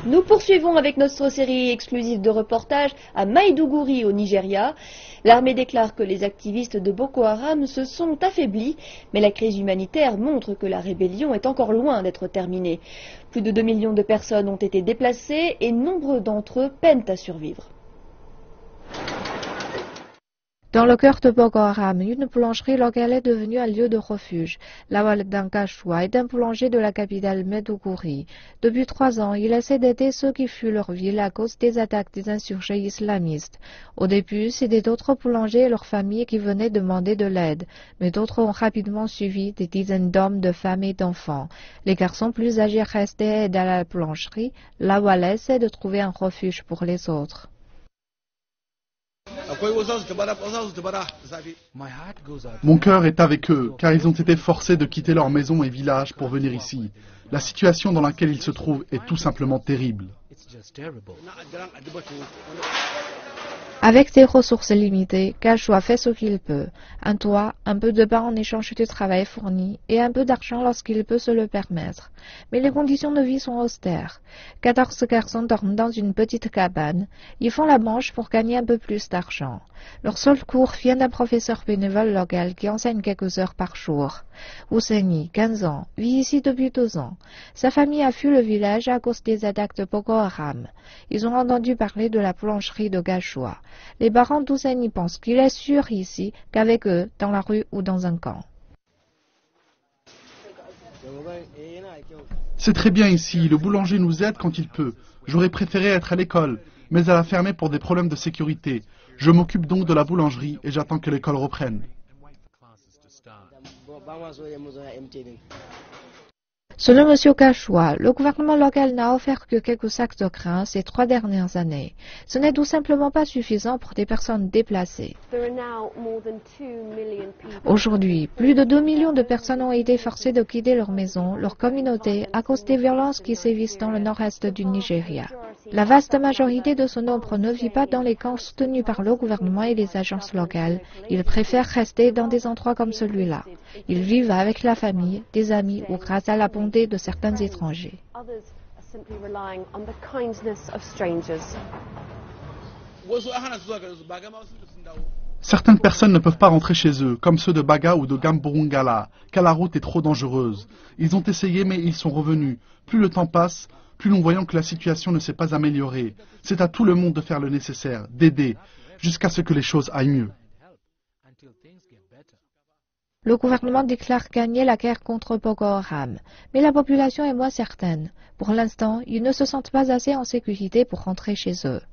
Nous poursuivons avec notre série exclusive de reportages à Maïdougouri au Nigeria. L'armée déclare que les activistes de Boko Haram se sont affaiblis, mais la crise humanitaire montre que la rébellion est encore loin d'être terminée. Plus de 2 millions de personnes ont été déplacées et nombreux d'entre eux peinent à survivre. Dans le cœur de Boko Haram, une boulangerie locale est devenue un lieu de refuge. Lawal Gashua est un boulanger de la capitale Maidougouri. Depuis 3 ans, il essaie d'aider ceux qui fuient leur ville à cause des attaques des insurgés islamistes. Au début, c'était d'autres boulangers et leurs familles qui venaient demander de l'aide, mais d'autres ont rapidement suivi, des dizaines d'hommes, de femmes et d'enfants. Les garçons plus âgés restaient et aidaient à la boulangerie. Lawal essaie de trouver un refuge pour les autres. Mon cœur est avec eux, car ils ont été forcés de quitter leur maison et village pour venir ici. La situation dans laquelle ils se trouvent est tout simplement terrible. Avec ses ressources limitées, Gashua fait ce qu'il peut. Un toit, un peu de pain en échange du travail fourni et un peu d'argent lorsqu'il peut se le permettre. Mais les conditions de vie sont austères. 14 garçons dorment dans une petite cabane. Ils font la manche pour gagner un peu plus d'argent. Leur seul cours vient d'un professeur bénévole local qui enseigne quelques heures par jour. Ouseni, 15 ans, vit ici depuis 2 ans. Sa famille a fui le village à cause des attaques de Boko Haram. Ils ont entendu parler de la boulangerie de Gashua. Les parents d'Ouseni pensent qu'il est sûr ici qu'avec eux, dans la rue ou dans un camp. C'est très bien ici, le boulanger nous aide quand il peut. J'aurais préféré être à l'école, mais elle a fermé pour des problèmes de sécurité. Je m'occupe donc de la boulangerie et j'attends que l'école reprenne. Selon M. Gashua, le gouvernement local n'a offert que quelques sacs de grains ces 3 dernières années. Ce n'est tout simplement pas suffisant pour des personnes déplacées. Aujourd'hui, plus de 2 millions de personnes ont été forcées de quitter leur maison, leur communauté, à cause des violences qui sévissent dans le nord-est du Nigeria. La vaste majorité de ce nombre ne vit pas dans les camps soutenus par le gouvernement et les agences locales. Ils préfèrent rester dans des endroits comme celui-là. Ils vivent avec la famille, des amis ou grâce à la bonté de certains étrangers. Certaines personnes ne peuvent pas rentrer chez eux, comme ceux de Baga ou de Gamburungala, car la route est trop dangereuse. Ils ont essayé mais ils sont revenus. Plus le temps passe, plus nous voyons que la situation ne s'est pas améliorée. C'est à tout le monde de faire le nécessaire, d'aider, jusqu'à ce que les choses aillent mieux. Le gouvernement déclare gagner la guerre contre Boko Haram, mais la population est moins certaine. Pour l'instant, ils ne se sentent pas assez en sécurité pour rentrer chez eux.